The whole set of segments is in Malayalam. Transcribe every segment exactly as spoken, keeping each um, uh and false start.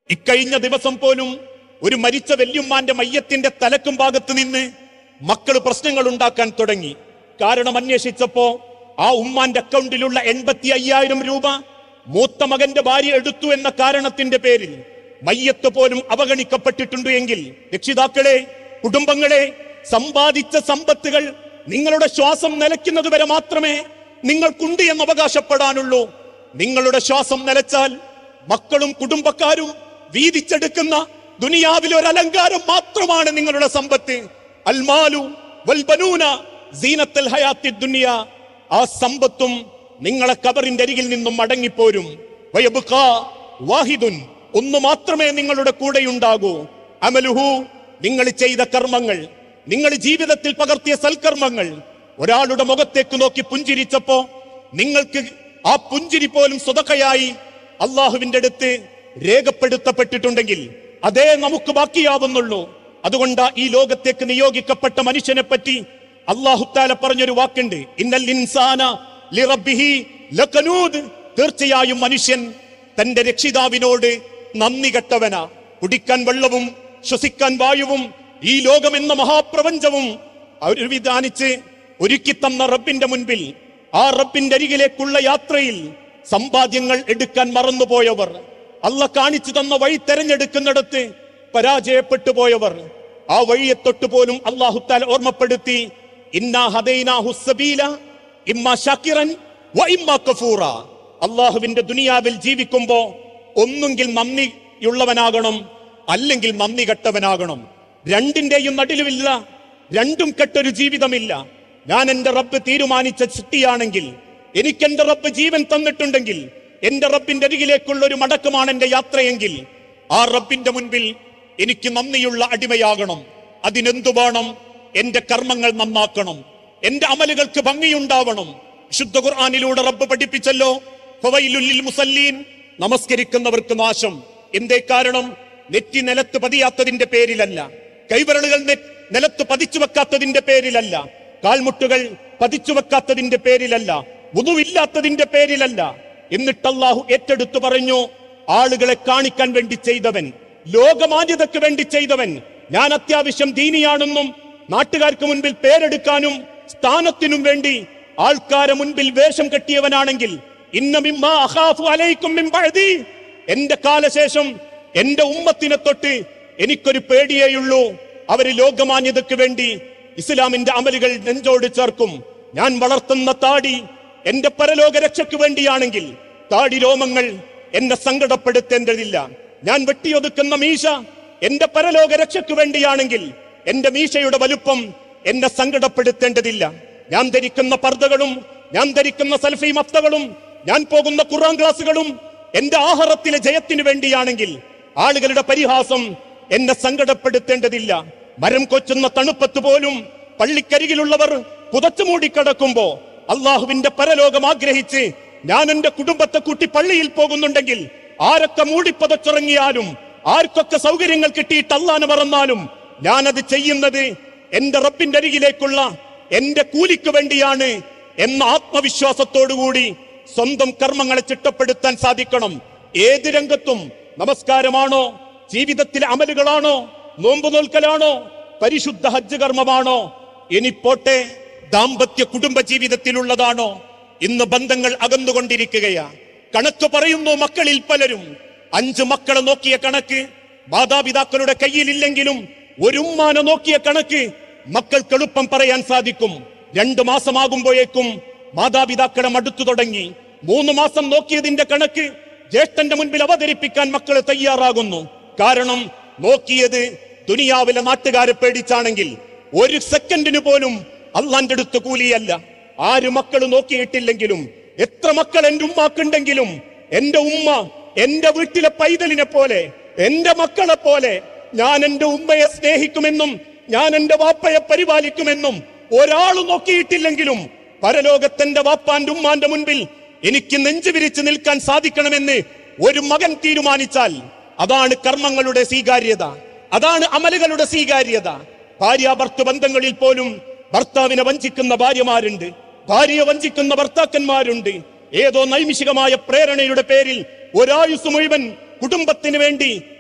ഇക്കഴിഞ്ഞ ദിവസം പോലും ഒരു മരിച്ച വല്യുമ്മാന്റെ മയ്യത്തിന്റെ തലക്കും ഭാഗത്ത് നിന്ന് മക്കള് പ്രശ്നങ്ങൾ ഉണ്ടാക്കാൻ തുടങ്ങി. കാരണം അന്വേഷിച്ചപ്പോ ആ ഉമ്മാന്റെ അക്കൗണ്ടിലുള്ള എൺപത്തി അയ്യായിരം രൂപ മൂത്ത മകന്റെ ഭാര്യ എടുത്തു എന്ന കാരണത്തിന്റെ പേരിൽ മയ്യത്ത് പോലും അവഗണിക്കപ്പെട്ടിട്ടുണ്ട് എങ്കിൽ, രക്ഷിതാക്കളെ, കുടുംബങ്ങളെ, സമ്പാദിച്ച സമ്പത്തുകൾ നിങ്ങളുടെ ശ്വാസം നിലയ്ക്കുന്നത് വരെ മാത്രമേ നിങ്ങൾക്കുണ്ട് എന്ന് അവകാശപ്പെടാനുള്ളൂ. നിങ്ങളുടെ ശ്വാസം നിലച്ചാൽ മക്കളും കുടുംബക്കാരും വീതിച്ചെടുക്കുന്ന ദുനിയാവിലെ ഒരു അലങ്കാരം മാത്രമാണ് നിങ്ങളുടെ സമ്പത്ത്. അൽമാലു വൽബനൂന സീനത്തുൽ ഹയാത്തി ദുനിയ. ആ സമ്പത്തും നിങ്ങളെ കബറിന്റെ അരികിൽ നിന്നും മടങ്ങിപ്പോരും. വയബ്ഖാ വാഹിദുൻ, ഒന്ന് മാത്രമേ നിങ്ങളുടെ കൂടെയുണ്ടാകൂ. അമലുഹു, നിങ്ങൾ ചെയ്ത കർമ്മങ്ങൾ, നിങ്ങൾ ജീവിതത്തിൽ പകർത്തിയ സൽക്കർമ്മങ്ങൾ. ഒരാളുടെ മുഖത്തേക്ക് നോക്കി പുഞ്ചിരിച്ചപ്പോ നിങ്ങൾക്ക് ആ പുഞ്ചിരി പോലും സ്വതക്കയായി അള്ളാഹുവിന്റെ അടുത്ത് രേഖപ്പെടുത്തപ്പെട്ടിട്ടുണ്ടെങ്കിൽ അതേ നമുക്ക് ബാക്കിയാവുന്നുള്ളൂ. അതുകൊണ്ട് ഈ ലോകത്തേക്ക് നിയോഗിക്കപ്പെട്ട മനുഷ്യനെ പറ്റി അല്ലാഹു തആല പറഞ്ഞൊരു വാക്കുണ്ട്, ഇന്നൽ ഇൻസാന ലിറബ്ബിഹി ലകനൂദ്. തീർച്ചയായും മനുഷ്യൻ തന്റെ രക്ഷിതാവിനോട് നന്ദി കെട്ടവനാ. കുടിക്കാൻ വെള്ളവും ശ്വസിക്കാൻ വായുവും ഈ ലോകമെന്ന മഹാപ്രപഞ്ചവും അവർ വിധാനിച്ച് ഒരുക്കി തന്ന റബ്ബിന്റെ മുൻപിൽ, ആ റബ്ബിന്റെ അരികിലേക്കുള്ള യാത്രയിൽ സമ്പാദ്യങ്ങൾ എടുക്കാൻ മറന്നുപോയവർ, അള്ള കാണിച്ചു തന്ന വഴി തെരഞ്ഞെടുക്കുന്നിടത്ത് പരാജയപ്പെട്ടു പോയവർ, ആ വഴിയെ തൊട്ടുപോലും അല്ലാഹു തആല ഓർമ്മപ്പെടുത്തി, ഇന്നാ ഹദൈനാഹു സബീല ഇമ്മാ ശാകിറൻ വ ഇമ്മാ കഫൂറ. അള്ളാഹുവിന്റെ ദുനിയാവിൽ ജീവിക്കുമ്പോ ഒന്നുകിൽ നന്ദിയുള്ളവനാകണം, അല്ലെങ്കിൽ നന്ദി കെട്ടവനാകണം. രണ്ടിന്റെയും നടുവിലില്ല, രണ്ടും കെട്ടൊരു ജീവിതമില്ല. ഞാൻ എന്റെ റബ്ബ് തീരുമാനിച്ച സൃഷ്ടിയാണെങ്കിൽ, എനിക്ക് എന്റെ റബ്ബ് ജീവൻ തന്നിട്ടുണ്ടെങ്കിൽ, എന്റെ റബ്ബിന്റെ അരികിലേക്കുള്ള ഒരു മടക്കമാണ് എന്റെ യാത്രയെങ്കിൽ, ആ റബ്ബിന്റെ മുൻപിൽ എനിക്ക് നന്ദിയുള്ള അടിമയാകണം. അതിനെന്തു വേണം? എന്റെ കർമ്മങ്ങൾ നന്നാക്കണം, എന്റെ അമലുകൾക്ക് ഭംഗിയുണ്ടാവണം. ശുദ്ധ ഖുർആനിലൂടെ റബ്ബ് പഠിപ്പിച്ചല്ലോ, ഫവൈലുൽ ലിൽ മുസല്ലീൻ, നമസ്കരിക്കുന്നവർക്ക് നാശം. എന്തേ കാരണം? നെറ്റി നിലത്ത് പതിയാത്തതിന്റെ പേരിലല്ല, കൈവിരലുകൾ നിലത്ത് പതിച്ചു വെക്കാത്തതിന്റെ പേരിലല്ല, കാൽമുട്ടുകൾ പതിച്ചു വെക്കാത്തതിന്റെ പേരിലല്ല, വുദുഇല്ലാത്തതിന്റെ പേരിലല്ല. എന്നിട്ട് അല്ലാഹു ഏറ്റെടുത്തു പറഞ്ഞു, ആളുകളെ കാണിക്കാൻ വേണ്ടി ചെയ്തവൻ, ലോകമാന്യതയ്ക്ക് വേണ്ടി ചെയ്തവൻ. ഞാൻ അത്യാവശ്യം ദീനിയാണെന്നും നാട്ടുകാർക്ക് മുൻപിൽ പേരെടുക്കാനും സ്ഥാനത്തിനും വേണ്ടി ആൾക്കാരെ മുൻപിൽ വേഷം കെട്ടിയവനാണെങ്കിൽ, ഇന്ന മിമ്മാ അഖാഫു അലൈക്കും മിൻ ബഅദി, എന്റെ കാലശേഷം എന്റെ ഉമ്മത്തിനെ തൊട്ട് എനിക്കൊരു പേടിയേയുള്ളൂ. അവര് ലോകമാന്യതയ്ക്ക് വേണ്ടി ഇസ്ലാമിന്റെ അമലുകൾ നെഞ്ചോട് ചേർക്കും. ഞാൻ വളർത്തുന്ന താടി എന്റെ പരലോക രക്ഷയ്ക്ക് വേണ്ടിയാണെങ്കിൽ താടി രോമങ്ങൾ എന്നെ സങ്കടപ്പെടുത്തേണ്ടതില്ല. ഞാൻ വെട്ടിയൊതുക്കുന്ന മീശ എന്റെ പരലോക രക്ഷയ്ക്ക് വേണ്ടിയാണെങ്കിൽ എന്റെ മീശയുടെ വലുപ്പം എന്നെ സങ്കടപ്പെടുത്തേണ്ടതില്ല. ഞാൻ ധരിക്കുന്ന പർദ്ദകളും ഞാൻ ധരിക്കുന്ന സൽഫി മഫ്തകളും ഞാൻ പോകുന്ന ഖുർആൻ ക്ലാസുകളും എന്റെ ആഹാരത്തിലെ ജയത്തിന് വേണ്ടിയാണെങ്കിൽ ആളുകളുടെ പരിഹാസം എന്നെ സങ്കടപ്പെടുത്തേണ്ടതില്ല. മരം കൊച്ചുന്ന തണുപ്പത്ത് പോലും പള്ളിക്കരികിലുള്ളവർ പുതച്ചു മൂടിക്കിടക്കുമ്പോ അള്ളാഹുവിന്റെ പരലോകം ആഗ്രഹിച്ച് ഞാൻ എന്റെ കുടുംബത്തെ കൂട്ടി പള്ളിയിൽ പോകുന്നുണ്ടെങ്കിൽ, ആരൊക്കെ മൂടിപ്പതച്ചിറങ്ങിയാലും ആർക്കൊക്കെ സൗകര്യങ്ങൾ കിട്ടിയിട്ട് അള്ളാനെ മറന്നാലും ഞാനത് ചെയ്യുന്നത് എന്റെ റബ്ബിന്റെ അരികിലേക്കുള്ള എന്റെ കൂലിക്ക് വേണ്ടിയാണ് എന്ന ആത്മവിശ്വാസത്തോടുകൂടി സ്വന്തം കർമ്മങ്ങളെ ചിട്ടപ്പെടുത്താൻ സാധിക്കണം. ഏത് രംഗത്തും, നമസ്കാരമാണോ, ജീവിതത്തിലെ അമലുകളാണോ, നോമ്പ് നോൽക്കലാണോ, പരിശുദ്ധ ഹജ്ജ് കർമ്മമാണോ, ഇനി പോട്ടെ ദാമ്പത്യ കുടുംബ ജീവിതത്തിലുള്ളതാണോ, ഇന്ന് ബന്ധങ്ങൾ അകന്നുകൊണ്ടിരിക്കുകയാ. കണക്ക് പറയുന്നു മക്കളിൽ പലരും. അഞ്ച് മക്കളെ നോക്കിയ കണക്ക് മാതാപിതാക്കളുടെ കയ്യിലില്ലെങ്കിലും ഒരു ഉമ്മാനെ നോക്കിയ കണക്ക് മക്കൾക്ക് എളുപ്പം പറയാൻ സാധിക്കും. രണ്ടു മാസമാകുമ്പോഴേക്കും മാതാപിതാക്കളെ മടുത്തു തുടങ്ങി. മൂന്ന് മാസം നോക്കിയതിന്റെ കണക്ക് ജ്യേഷ്ഠന്റെ മുൻപിൽ അവതരിപ്പിക്കാൻ മക്കള് തയ്യാറാകുന്നു. കാരണം നോക്കിയത് ദുനിയാവിലെ നാട്ടുകാരെ പേടിച്ചാണെങ്കിൽ ഒരു സെക്കൻഡിന് പോലും അള്ളാന്റെ അടുത്ത് കൂലിയല്ല. ആര് മക്കള് നോക്കിയിട്ടില്ലെങ്കിലും, എത്ര മക്കൾ എന്റെ ഉമ്മാക്കുണ്ടെങ്കിലും, എന്റെ ഉമ്മ എന്റെ വീട്ടിലെ പൈതലിനെ പോലെ, എന്റെ മക്കളെ പോലെ ഞാൻ എന്റെ ഉമ്മയെ സ്നേഹിക്കുമെന്നും ഞാൻ എന്റെ വാപ്പയെ പരിപാലിക്കുമെന്നും ഒരാള് നോക്കിയിട്ടില്ലെങ്കിലും പരലോകത്തിന്റെ വാപ്പാന്റെ ഉമ്മാന്റെ മുൻപിൽ എനിക്ക് നെഞ്ചു വിരിച്ച് നിൽക്കാൻ സാധിക്കണമെന്ന് ഒരു മകൻ തീരുമാനിച്ചാൽ അതാണ് കർമ്മങ്ങളുടെ സ്വീകാര്യത, അതാണ് അമലുകളുടെ സ്വീകാര്യത. ഭാര്യാഭർത്തൃ ബന്ധങ്ങളിൽ പോലും ഭർത്താവിനെ വഞ്ചിക്കുന്ന ഭാര്യമാരുണ്ട്, ഭാര്യയെ വഞ്ചിക്കുന്ന ഭർത്താക്കന്മാരുണ്ട്. ഏതോ നൈമിഷികമായ പ്രേരണയുടെ പേരിൽ ഒരായുസ് മുഴുവൻ കുടുംബത്തിന് വേണ്ടി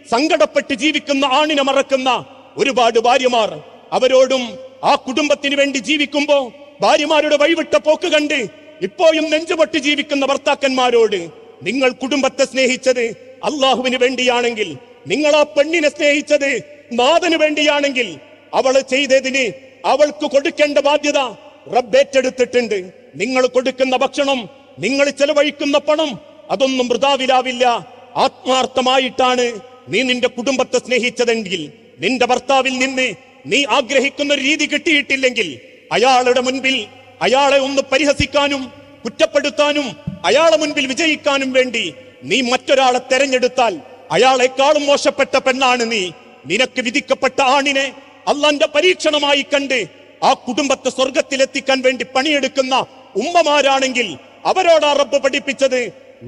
സങ്കടപ്പെട്ട് ജീവിക്കുന്ന ആണിനെ മറക്കുന്ന ഒരുപാട് ഭാര്യമാർ. അവരോടും ആ കുടുംബത്തിന് വേണ്ടി ജീവിക്കുമ്പോ ഭാര്യമാരുടെ വഴിവിട്ട പോക്ക് കണ്ട് ഇപ്പോഴും നെഞ്ചുപൊട്ടി ജീവിക്കുന്ന ഭർത്താക്കന്മാരോട്, നിങ്ങൾ കുടുംബത്തെ സ്നേഹിച്ചത് അള്ളാഹുവിന് വേണ്ടിയാണെങ്കിൽ, നിങ്ങൾ ആ പെണ്ണിനെ സ്നേഹിച്ചത് നാഥന് വേണ്ടിയാണെങ്കിൽ, അവള് ചെയ്തതിന് അവൾക്ക് കൊടുക്കേണ്ട ബാധ്യത റബ്ബേറ്റെടുത്തിട്ടുണ്ട്. നിങ്ങൾ കൊടുക്കുന്ന ഭക്ഷണം, നിങ്ങൾ ചെലവഴിക്കുന്ന പണം, അതൊന്നും വൃഥാവിലാവില്ല. ആത്മാർത്ഥമായിട്ടാണ് നീ നിന്റെ കുടുംബത്തെ സ്നേഹിച്ചതെങ്കിൽ, നിന്റെ ഭർത്താവിൽ നിന്ന് നീ ആഗ്രഹിക്കുന്ന ഒരു രീതി കിട്ടിയിട്ടില്ലെങ്കിൽ, അയാളുടെ മുൻപിൽ അയാളെ ഒന്ന് പരിഹസിക്കാനും കുറ്റപ്പെടുത്താനും അയാളെ മുൻപിൽ വിജയിക്കാനും വേണ്ടി നീ മറ്റൊരാളെ തെരഞ്ഞെടുത്താൽ അയാളെക്കാളും മോശപ്പെട്ട പെണ്ണാണ് നീ. നിനക്ക് വിധിക്കപ്പെട്ട ആണിനെ അള്ളാന്റെ പരീക്ഷണമായി കണ്ട് ആ കുടുംബത്തെ സ്വർഗത്തിലെത്തിക്കാൻ വേണ്ടി പണിയെടുക്കുന്ന ഉമ്മമാരാണെങ്കിൽ അവരോടാ റബ്ബ് പഠിപ്പിച്ചത്,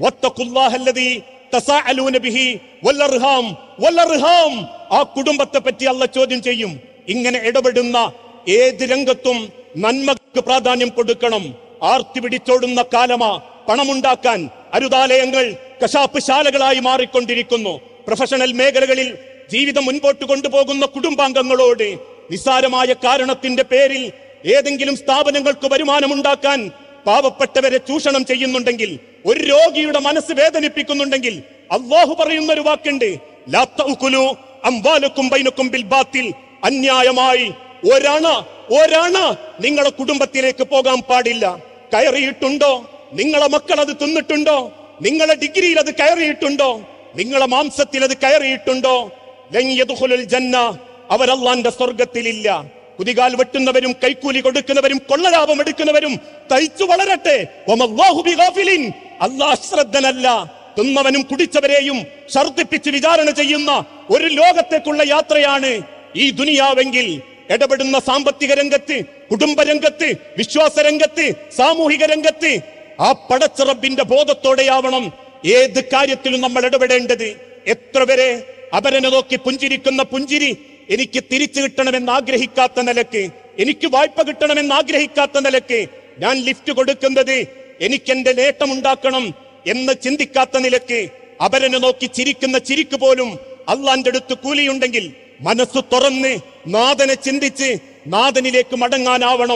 ആ കുടുംബത്തെ പറ്റി അള്ള ചോദ്യം ചെയ്യും. ഇങ്ങനെ ഇടപെടുന്ന ഏത് രംഗത്തും നന്മക്ക് പ്രാധാന്യം കൊടുക്കണം. ആർത്തി പിടിച്ചോടുന്ന കാലമാ. പണമുണ്ടാക്കാൻ അരുതാലയങ്ങൾ കശാപ്പ് ശാലകളായി മാറിക്കൊണ്ടിരിക്കുന്നു. പ്രൊഫഷണൽ മേഖലകളിൽ ജീവിതം മുൻപോട്ട് കൊണ്ടുപോകുന്ന കുടുംബാംഗങ്ങളോട് നിസ്സാരമായ കാരണത്തിന്റെ പേരിൽ ഏതെങ്കിലും സ്ഥാപനങ്ങൾക്ക് വരുമാനമുണ്ടാക്കാൻ പാവപ്പെട്ടവരെ ചൂഷണം ചെയ്യുന്നുണ്ടെങ്കിൽ, ഒരു രോഗിയുടെ മനസ്സ് വേദനിപ്പിക്കുന്നുണ്ടെങ്കിൽ, അല്ലാഹു പറയുന്ന ഒരു വാക്കുണ്ട്, ലാ തഅകുലു അംവാലകും ബൈനകും ബിൽ ബാത്തിൽ. അന്യായമായി ഒരണ ഒരണ നിങ്ങളെ കുടുംബത്തിലേക്ക് പോകാൻ പാടില്ല. കയറിയിട്ടുണ്ടോ? നിങ്ങളെ മക്കൾ അത് തിന്നിട്ടുണ്ടോ? നിങ്ങളെ ഡിഗ്രിയിൽ അത് കയറിയിട്ടുണ്ടോ? നിങ്ങളെ മാംസത്തിൽ അത് കയറിയിട്ടുണ്ടോ? ലൻ യദ്ഖുലുൽ ജന്ന, അവർ അല്ലാഹുവിന്റെ സ്വർഗ്ഗത്തിലില്ല. കുതികാൽ വെട്ടുന്നവരും കൈക്കൂലി കൊടുക്കുന്നവരും കൊള്ളലാഭം എടുക്കുന്നവരും തയ്ച്ചു വളരട്ടെ. വമല്ലാഹു ബിഗാഫിലിൻ, അല്ലാഹു അശ്രദ്ധനല്ല. തിന്നവനും കുടിച്ചവരെയും ഛർദ്ദിപ്പിച്ച് വിചാരണ ചെയ്യുന്ന ഒരു ലോകത്തേക്കുള്ള യാത്രയാണ് ഈ ദുനിയാവെങ്കിൽ, ഇടപെടുന്ന സാമ്പത്തിക രംഗത്ത്, കുടുംബ രംഗത്ത്, വിശ്വാസ രംഗത്ത്, സാമൂഹിക രംഗത്ത് ആ പടച്ച റബ്ബിന്റെ ബോധത്തോടെയാവണം ഏത് കാര്യത്തിലും നമ്മൾ ഇടപെടേണ്ടത്. എത്ര വരെ അപരനെ നോക്കി പുഞ്ചിരിക്കുന്ന പുഞ്ചിരി എനിക്ക് തിരിച്ചു കിട്ടണമെന്ന് ആഗ്രഹിക്കാത്ത നിലക്ക്, എനിക്ക് വായ്പ കിട്ടണമെന്ന് ആഗ്രഹിക്കാത്ത നിലക്ക്, ഞാൻ ലിഫ്റ്റ് കൊടുക്കുന്നത് എനിക്ക് എന്റെ നേട്ടമുണ്ടാക്കണം എന്ന് ചിന്തിക്കാത്ത നിലക്ക്, അപരനെ നോക്കി ചിരിക്കുന്ന ചിരിക്ക് പോലും അള്ളാന്റെ അടുത്ത് കൂലിയുണ്ടെങ്കിൽ മനസ്സ് തുറന്ന് നാഥനെ ചിന്തിച്ച് നാഥനിലേക്ക് മടങ്ങാനാവണം.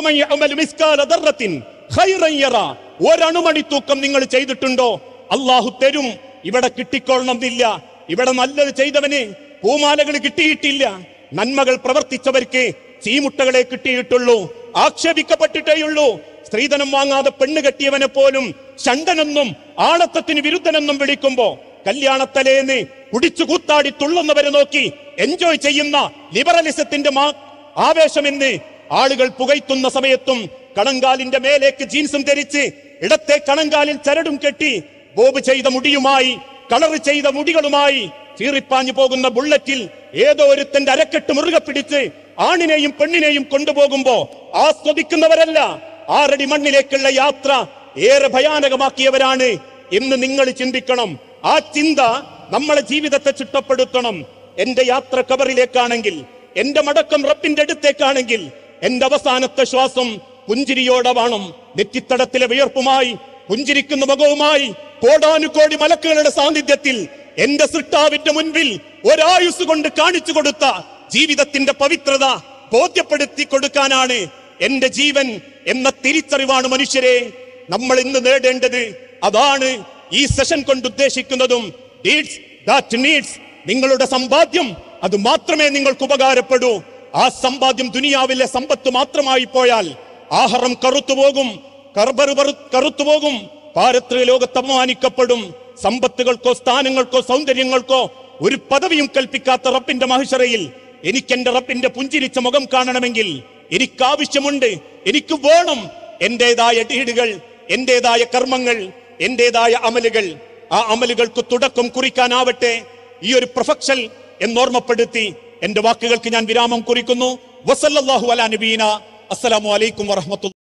ഒരണുമണി തൂക്കം നിങ്ങൾ ചെയ്തിട്ടുണ്ടോ? അള്ളാഹു തരും. ഇവിടെ കിട്ടിക്കൊള്ളണമെന്നില്ല. ഇവിടെ നല്ലത് ചെയ്തവന് പൂമാലകൾ കിട്ടിയിട്ടില്ല. നന്മകൾ പ്രവർത്തിച്ചവർക്ക് ചീമുട്ടകളെ കിട്ടിയിട്ടുള്ളൂ, ആക്ഷേപിക്കപ്പെട്ടിട്ടേയുള്ളൂ. സ്ത്രീധനം വാങ്ങാതെ പെണ്ണ് കെട്ടിയവനെ പോലും ഷണ്ടനെന്നും ആണത്തത്തിന് വിരുദ്ധനെന്നും വിളിക്കുമ്പോ, കല്യാണത്തലേന്ന് കുടിച്ചു കൂത്താടി തുള്ളുന്നവരെ നോക്കി എൻജോയ് ചെയ്യുന്ന ലിബറലിസത്തിന്റെ ആവേശമെന്ന് ആളുകൾ പുകയ്ത്തുന്ന സമയത്തും കണങ്കാലിന്റെ മേലേക്ക് ജീൻസും ധരിച്ച് ഇടത്തെ കണങ്കാലിൽ ചരടും കെട്ടി ബോബ് ചെയ്ത മുടിയുമായി കളർ ചെയ്ത മുടികളുമായി ചീറിപ്പാഞ്ഞു പോകുന്ന ബുള്ളറ്റിൽ ഏതോ ഒരുത്തന്റെ അരക്കെട്ട് മുറുകെ പിടിച്ച് ആണിനെയും പെണ്ണിനെയും കൊണ്ടുപോകുമ്പോ ആസ്വദിക്കുന്നവരല്ല, ആറടി മണ്ണിലേക്കുള്ള യാത്ര ഏറെ ഭയാനകമാക്കിയവരാണ് എന്ന് നിങ്ങൾ ചിന്തിക്കണം. ആ ചിന്ത നമ്മളെ ജീവിതത്തെ ചിട്ടപ്പെടുത്തണം. എന്റെ യാത്ര ഖബറിലേക്കാണെങ്കിൽ, എന്റെ മടക്കം റബ്ബിന്റെ അടുത്തേക്കാണെങ്കിൽ, എന്റെ അവസാനത്തെ ശ്വാസം പുഞ്ചിരിയോടെ വേണം. നെറ്റിത്തടത്തിലെ വിയർപ്പുമായി പുഞ്ചിരിക്കുന്ന മുഖവുമായി കോടാനുകോടി മലക്കുകളുടെ സാന്നിധ്യത്തിൽ എന്റെ സൃഷ്ടാവിന്റെ മുൻപിൽ ഒരായുസ് കൊണ്ട് കാണിച്ചു കൊടുത്ത ജീവിതത്തിന്റെ പവിത്രത ബോധ്യപ്പെടുത്തി കൊടുക്കാനാണ് എന്റെ ജീവൻ എന്ന തിരിച്ചറിവാണ് മനുഷ്യരെ നമ്മൾ ഇന്ന് നേടേണ്ടത്. അതാണ് ഈ സെഷൻ കൊണ്ട് ഉദ്ദേശിക്കുന്നതും. ഡീഡ്സ് ദാറ്റ് നീഡ്സ്, നിങ്ങളുടെ സമ്പാദ്യം അത് മാത്രമേ നിങ്ങൾക്ക് ഉപകാരപ്പെടൂ. ആ സമ്പാദ്യം ദുനിയാവിലെ സമ്പത്ത് മാത്രമായി പോയാൽ ആഹാരം കറുത്തുപോകും, കർബർ കറുത്തുപോകും, പാരത്രിക ലോകത്ത് അപമാനിക്കപ്പെടും. സമ്പത്തുകൾക്കോ സ്ഥാനങ്ങൾക്കോ സൗന്ദര്യങ്ങൾക്കോ ഒരു പദവിയും കൽപ്പിക്കാത്ത റബ്ബിന്റെ മഹ്ശറയിൽ എനിക്ക് എന്റെ റബ്ബിന്റെ പുഞ്ചിരിച്ച മുഖം കാണണമെങ്കിൽ എനിക്ക് ആവശ്യമുണ്ട്, എനിക്ക് വേണം എന്റേതായ ഡീഡുകൾ, എന്റേതായ കർമ്മങ്ങൾ, എന്റേതായ അമലുകൾ. ആ അമലുകൾക്ക് തുടക്കം കുറിക്കാനാവട്ടെ ഈ ഒരു പ്രൊഫഷൽ എന്നോർമ്മപ്പെടുത്തി എന്റെ വാക്കുകൾക്ക് ഞാൻ വിരാമം കുറിക്കുന്നു. വസല്ലല്ലാഹു അലാ നബീന. അസ്സലാമു അലൈക്കും വറഹ്മത്തുള്ളാഹി.